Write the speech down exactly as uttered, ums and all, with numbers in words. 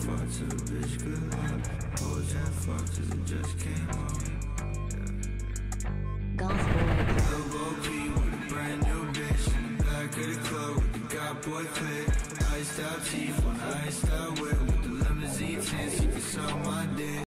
fuck to the bitch, good luck. Hoes and fuck till it just came up. Gospel Radio. Elbow P with a brand new bitch in the back of the club with the God boy clip. Iced out teeth on the iced out whip with the limousine tints, you can suck my dick.